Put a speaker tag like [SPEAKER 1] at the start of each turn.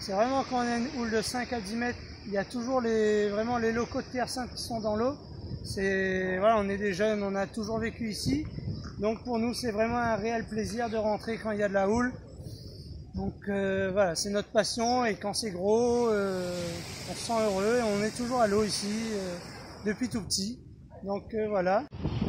[SPEAKER 1] C'est vraiment quand on a une houle de 5 à 10 mètres, il y a toujours vraiment les locaux de Terre Sainte qui sont dans l'eau. Voilà, on est des jeunes, on a toujours vécu ici. Donc pour nous, c'est vraiment un réel plaisir de rentrer quand il y a de la houle. Donc voilà, c'est notre passion et quand c'est gros, on se sent heureux et on est toujours à l'eau ici depuis tout petit. Donc voilà.